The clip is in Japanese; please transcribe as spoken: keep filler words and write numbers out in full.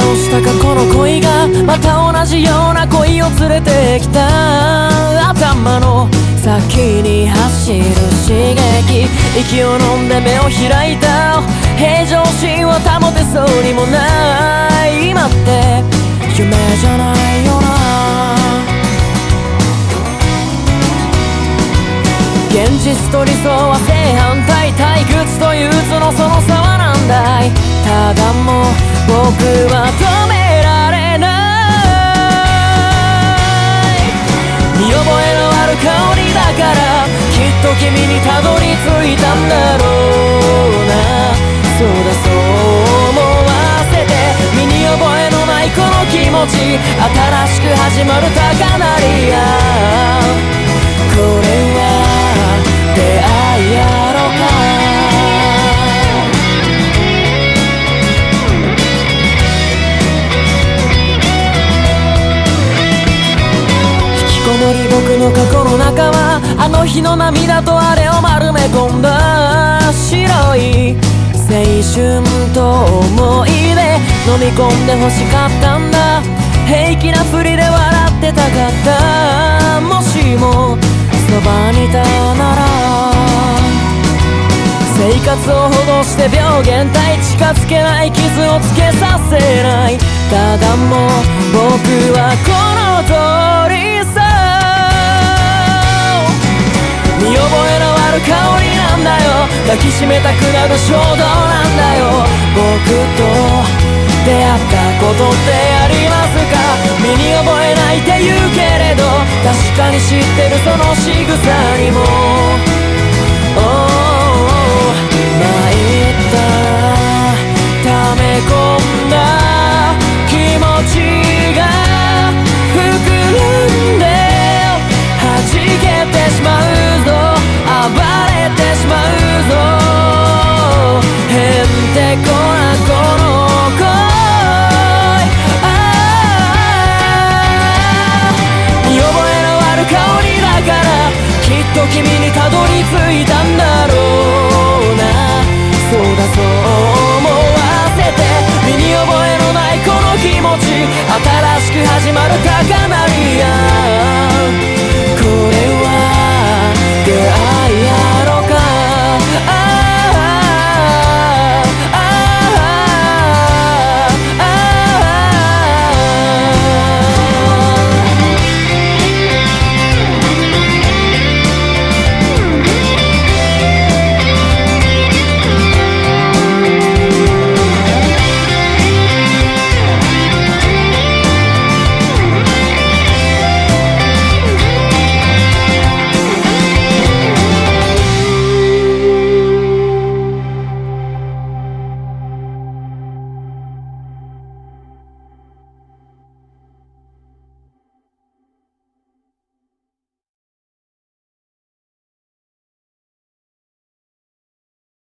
とした過去の恋がまた同じような恋を連れてきた。頭の先に走る刺激、息を飲んで目を開いた。平常心を保てそうにもない。今って夢じゃないよな。現実と理想は正反対、退屈と憂鬱のその差はなんだい。ただもう僕は止められない。見覚えのある香りだから、きっと君にたどり着いたんだろうな。そうだそう思わせて、身に覚えのないこの気持ち、新しく始まる高鳴りや。これは出会いやろか。引きこもり僕の過去の中は、あの日の涙とあれを丸め込んだ白い青春と思い出、飲み込んで欲しかったんだ。平気なふりで笑ってたかった。もしもそばにいたなら、生活を保護して病原体近づけない、傷をつけさせない。ただもう僕はこの通りさ。見覚えのある香りなんだよ、抱きしめたくなる衝動なんだよ。僕と出会ったことってありますか。身に覚えないって言うけれど、確かに知ってるその仕草にも